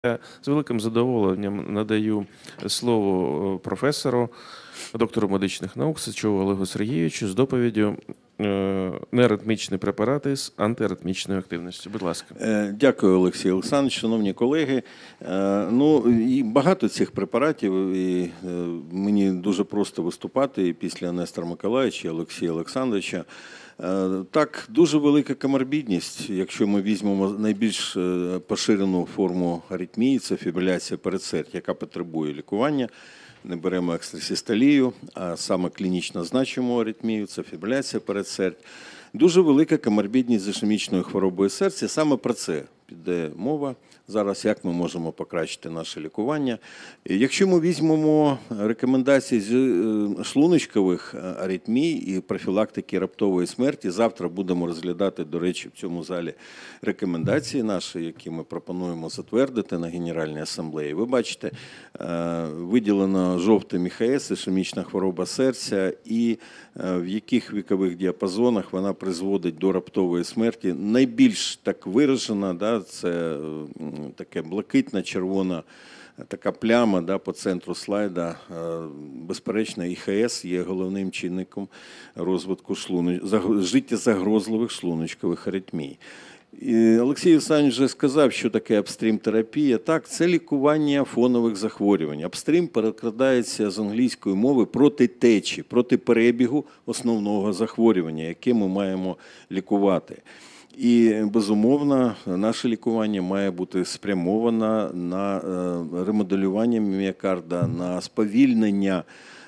Я з великим задоволенням надаю слово професору, доктору медичних наук Сичову Олегу Сергійовичу з доповіддю «Неаритмічні препарати з антиаритмічною активністю». Будь ласка. Дякую, Олексій Олександрович, шановні колеги. І багато цих препаратів, і мені дуже просто виступати і після Нестора Миколайовича і Олексія Олександровича. Так, дуже велика коморбідність, якщо ми візьмемо найбільш поширену форму аритмії, це фібриляція передсердя, яка потребує лікування. Не беремо екстрасистолію, а саме клінічно значиму аритмію, це фібриляція передсердя. Дуже велика коморбідність з ішемічною хворобою серця, саме про це піде мова зараз, як ми можемо покращити наше лікування. Якщо ми візьмемо рекомендації з шлуночкових аритмій і профілактики раптової смерті, завтра будемо розглядати, до речі, в цьому залі рекомендації наші, які ми пропонуємо затвердити на Генеральній асамблеї. Ви бачите, виділено жовтим ІХС, ішемічна хвороба серця, і в яких вікових діапазонах вона призводить до раптової смерті. Найбільш так виражена, це таке блакитна-червона така пляма по центру слайда. Безперечно, ІХС є головним чинником розвитку життєзагрозливих шлуночкових аритмій. Олексій Олександрович вже сказав, що таке апстрім-терапія. Так, це лікування фонових захворювань. Апстрім перекладається з англійської мови проти течі, проти перебігу основного захворювання, яке ми маємо лікувати. І, безумовно, наше лікування має бути спрямовано на ремоделювання міокарда, на сповільнення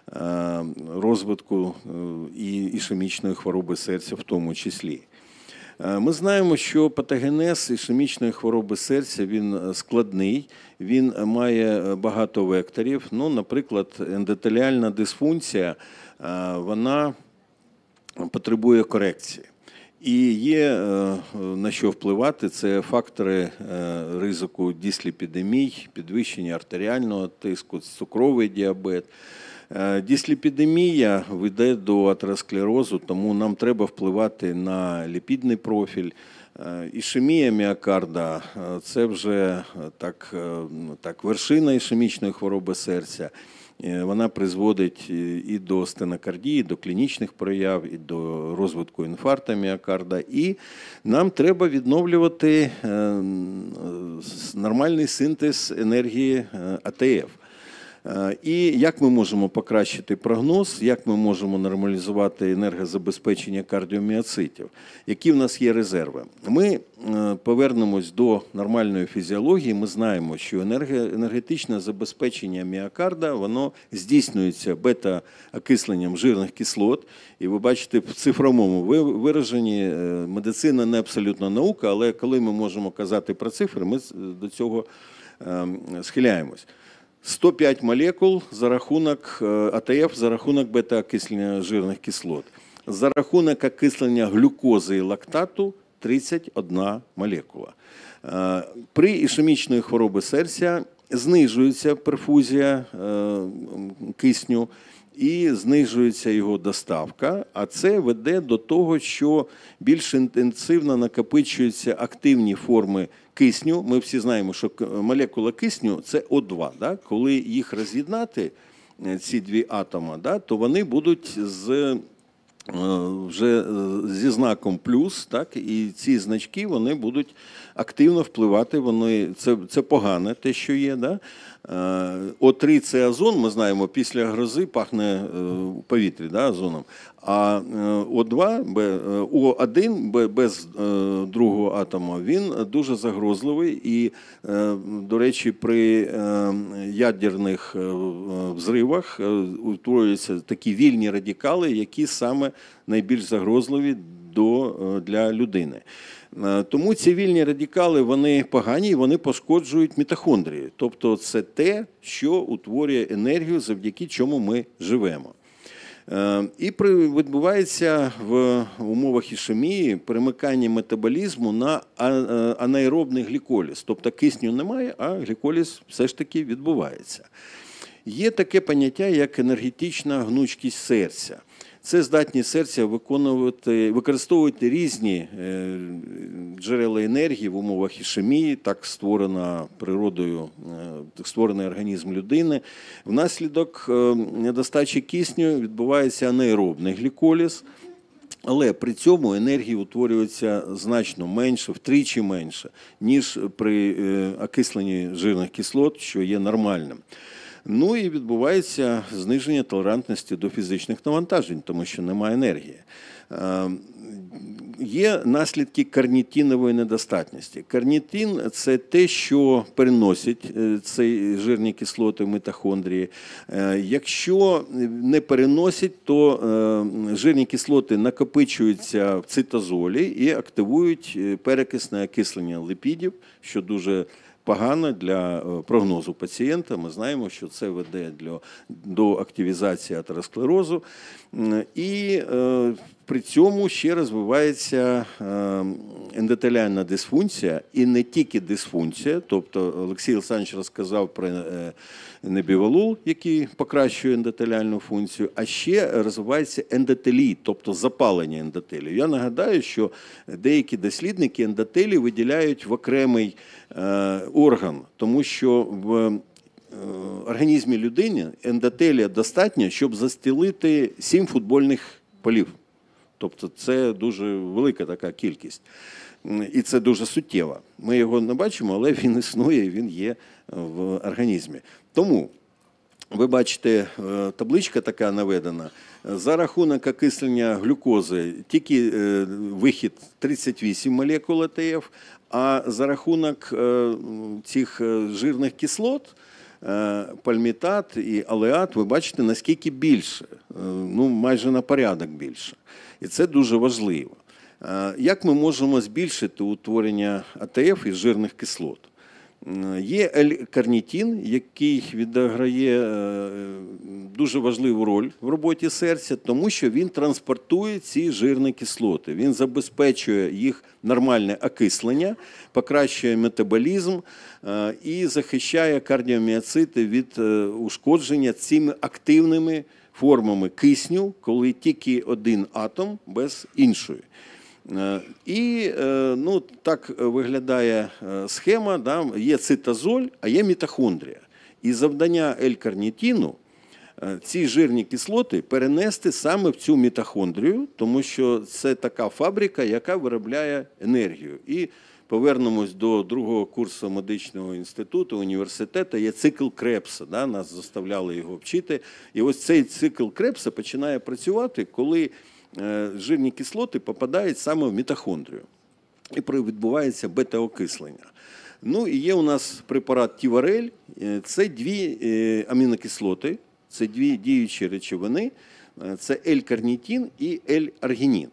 розвитку і ішемічної хвороби серця в тому числі. Ми знаємо, що патогенез ішемічної хвороби серця, він складний, він має багато векторів. Наприклад, ендотеліальна дисфункція, вона потребує корекції. І є на що впливати, це фактори ризику дисліпідемій, підвищення артеріального тиску, цукровий діабет. Дисліпідемія веде до атеросклерозу, тому нам треба впливати на ліпідний профіль. Ішемія міокарда – це вже так вершина ішемічної хвороби серця. Вона призводить і до стенокардії, і до клінічних прояв, і до розвитку інфаркту міокарда. І нам треба відновлювати нормальний синтез енергії АТФ. І як ми можемо покращити прогноз, як ми можемо нормалізувати енергозабезпечення кардіоміоцитів, які в нас є резерви. Ми повернемось до нормальної фізіології, ми знаємо, що енергетичне забезпечення міокарда, воно здійснюється бета-окисленням жирних кислот. І ви бачите, в цифровому вираженні медицина не абсолютно наука, але коли ми можемо казати про цифри, ми до цього схиляємось. 105 молекул за рахунок АТФ, за рахунок бета-окислення жирних кислот. За рахунок окислення глюкози і лактату 31 молекула. При ішемічної хвороби серця знижується перфузія кисню і знижується його доставка, а це веде до того, що більш інтенсивно накопичуються активні форми кисню. Ми всі знаємо, що молекула кисню – це О2. Коли їх роз'єднати, ці дві атоми, то вони будуть вже зі знаком плюс, і ці значки вони будуть активно впливати. Це погане те, що є. О3 – це озон, ми знаємо, після грози пахне в повітрі озоном. А О1 без другого атома, він дуже загрозливий. І, до речі, при ядерних взривах утворюються такі вільні радикали, які саме найбільш загрозливі для людини. Тому ці вільні радикали, вони погані, і вони пошкоджують мітохондрії. Тобто це те, що утворює енергію, завдяки чому ми живемо. І відбувається в умовах ішемії перемикання метаболізму на анаеробний гліколіз. Тобто кисню немає, а гліколіз все ж таки відбувається. Є таке поняття, як енергетична гнучкість серця. Це здатність серця використовувати різні джерела енергії в умовах ішемії, так створена природою, так створений організм людини. Внаслідок недостачі кисню відбувається анаеробний гліколіз, але при цьому енергії утворюється значно менше, втричі менше, ніж при окисленні жирних кислот, що є нормальним. Ну і відбувається зниження толерантності до фізичних навантажень, тому що немає енергії. Є наслідки карнітинової недостатності. Карнітин – це те, що переносять ці жирні кислоти в митохондрії. Якщо не переносять, то жирні кислоти накопичуються в цитозолі і активують перекисне окислення липідів, що дуже погано для прогнозу пацієнта. Ми знаємо, що це веде до активізації атеросклерозу. І при цьому ще розвивається ендотеліальна дисфункція, і не тільки дисфункція, тобто Олексій Олександрович розказав про небівалул, який покращує ендотеліальну функцію, а ще розвивається ендотелій, тобто запалення ендотелію. Я нагадаю, що деякі дослідники ендотелій виділяють в окремий орган, тому що в організмі людини ендотелія достатньо, щоб застілити 7 футбольних полів. Тобто це дуже велика така кількість. І це дуже суттєво. Ми його не бачимо, але він існує, він є в організмі. Тому, ви бачите, табличка така наведена. За рахунок окислення глюкози тільки вихід 38 молекул АТФ, а за рахунок цих жирних кислот, пальмітат і алеат, ви бачите, наскільки більше, ну майже на порядок більше. І це дуже важливо. Як ми можемо збільшити утворення АТФ із жирних кислот? Є L-карнітин, який відіграє дуже важливу роль в роботі серця, тому що він транспортує ці жирні кислоти. Він забезпечує їх нормальне окислення, покращує метаболізм і захищає кардіоміоцити від ушкодження цими активними формами кисню, коли тільки один атом без іншої. І ну, так виглядає схема, да? Є цитозоль, а є мітохондрія. І завдання L-карнітину ці жирні кислоти перенести саме в цю мітохондрію, тому що це така фабрика, яка виробляє енергію. І повернемось до другого курсу медичного інституту, університету, є цикл Кребса, да? Нас заставляли його вчити. І ось цей цикл Кребса починає працювати, коли жирні кислоти попадають саме в мітохондрію. І відбувається бета-окислення. Ну і є у нас препарат Тіварель. Це дві амінокислоти, це дві діючі речовини. Це L-карнітин і L-аргінін.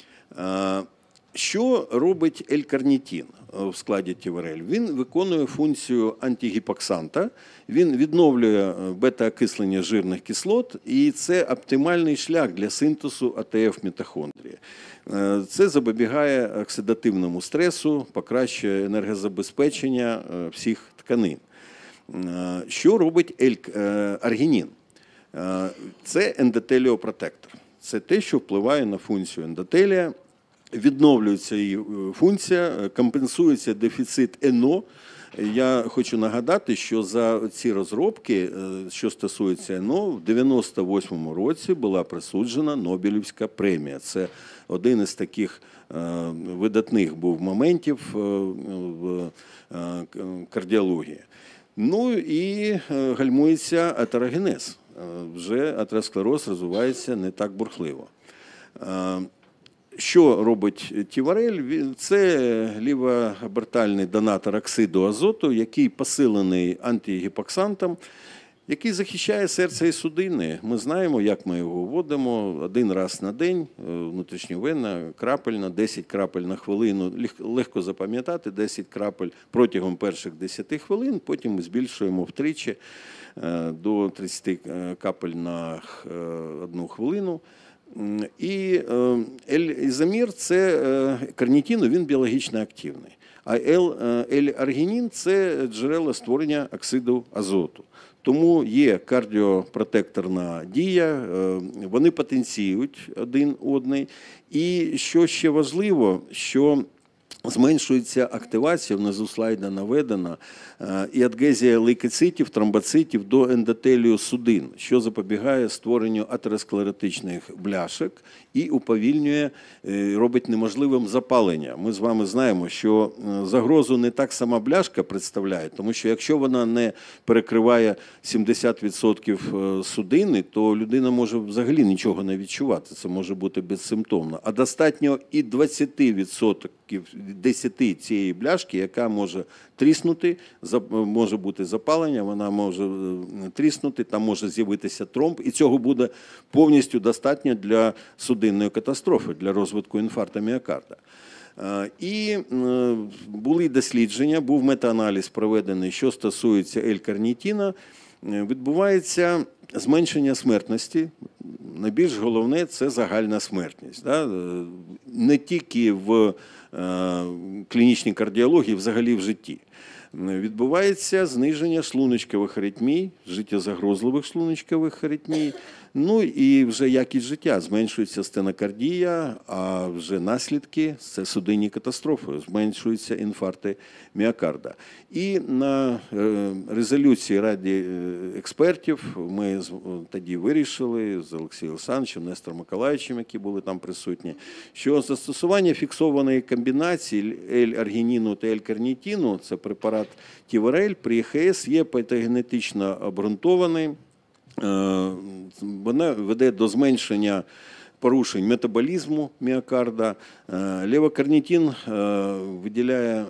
Що робить L-карнітин в складі Тіварель? Він виконує функцію антигіпоксанта, він відновлює бета-окислення жирних кислот, і це оптимальний шлях для синтезу АТФ мітохондрії. Це запобігає оксидативному стресу, покращує енергозабезпечення всіх тканин. Що робить L-аргінін? Це ендотеліопротектор. Це те, що впливає на функцію ендотелія. Відновлюється її функція, компенсується дефіцит НО. Я хочу нагадати, що за ці розробки, що стосується НО, в 1998 році була присуджена Нобелівська премія. Це один із таких видатних був моментів в кардіології. Ну і гальмується атерогенез. Вже атеросклероз розвивається не так бурхливо. Що робить Тіварель? Це лівоабортальний донатор оксиду азоту, який посилений антигіпоксантом, який захищає серце і судини. Ми знаємо, як ми його вводимо один раз на день, внутрішньовенно, крапельно, 10 крапель на хвилину. Легко запам'ятати, 10 крапель протягом перших 10 хвилин, потім ми збільшуємо втричі до 30 капель на 1 хвилину. І L-ізомір – це карнітин, він біологічно активний. А L-аргінін – це джерело створення оксиду азоту. Тому є кардіопротекторна дія, вони потенціюють один одний. І що ще важливо, що зменшується активація, внизу слайда наведена, і адгезія лейкоцитів, тромбоцитів до ендотелію судин, що запобігає створенню атеросклеротичних бляшок і уповільнює, робить неможливим запалення. Ми з вами знаємо, що загрозу не так сама бляшка представляє, тому що якщо вона не перекриває 70% судини, то людина може взагалі нічого не відчувати, це може бути безсимптомно. А достатньо і 20% 10 цієї бляшки, яка може тріснути, може бути запалення, вона може тріснути, там може з'явитися тромб, і цього буде повністю достатньо для судинної катастрофи, для розвитку інфаркту міокарда. І були дослідження, був метааналіз проведений, що стосується L-карнітіна, відбувається зменшення смертності. Найбільш головне – це загальна смертність. Не тільки в клінічній кардіології, взагалі в житті. Відбувається зниження шлуночкових аритмій, життєзагрозливих шлуночкових аритмій, ну і вже якість життя, зменшується стенокардія, а вже наслідки – це судинні катастрофи, зменшуються інфаркти міокарда. І на резолюції Ради експертів ми тоді вирішили з Олексієм Олександровичем, Нестором Миколайовичем, які були там присутні, що застосування фіксованої комбінації L-аргініну та L-карнітіну, це препарат Тіверель при ЕХС, є патогенетично обґрунтований. Вона веде до зменшення порушень метаболізму міокарда. Левокарнітин виділяє,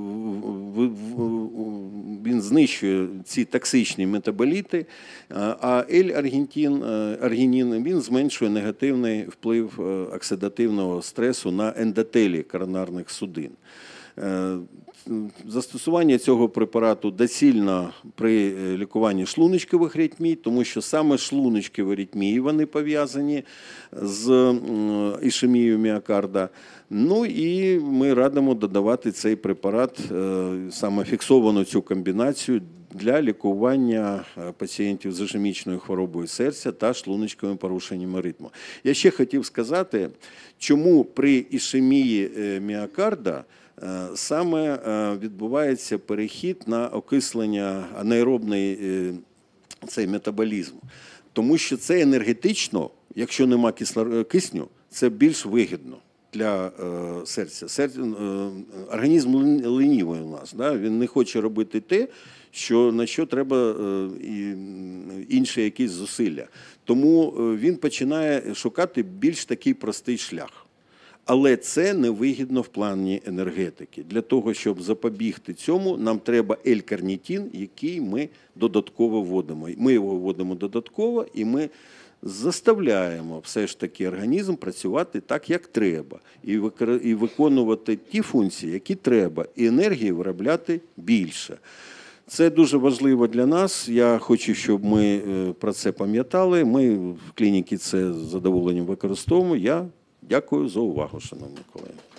він знищує ці токсичні метаболіти, а L-аргінін, він зменшує негативний вплив оксидативного стресу на ендотелі коронарних судин. Застосування цього препарату доцільно при лікуванні шлуночкових аритмій, тому що саме шлуночкові аритмії вони пов'язані з ішемією міокарда. Ну і ми радимо додавати цей препарат, саме фіксовану цю комбінацію, для лікування пацієнтів з ішемічною хворобою серця та шлуночковим порушенням ритму. Я ще хотів сказати, чому при ішемії міокарда саме відбувається перехід на окислення анаеробний цей метаболізм. Тому що це енергетично, якщо нема кисню, це більш вигідно для серця. Організм ленівий у нас, він не хоче робити те, на що треба інші якісь зусилля. Тому він починає шукати більш такий простий шлях. Але це невигідно в плані енергетики. Для того, щоб запобігти цьому, нам треба L-карнітин, який ми додатково вводимо. Ми його вводимо додатково, і ми заставляємо все ж таки організм працювати так, як треба, і виконувати ті функції, які треба, і енергії виробляти більше. Це дуже важливо для нас. Я хочу, щоб ми про це пам'ятали. Ми в клініці це з задоволенням використовуємо. Я дякую за увагу, шановні колеги.